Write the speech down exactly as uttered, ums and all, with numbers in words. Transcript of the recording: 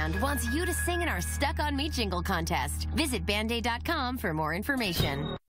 Band wants you to sing in our Stuck on Me jingle contest. Visit Band Aid dot com for more information.